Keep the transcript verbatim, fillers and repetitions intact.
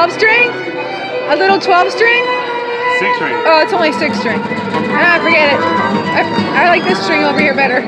twelve string? A little twelve string? Six string. Oh, it's only six string. Ah, forget it. I, I like this string over here better.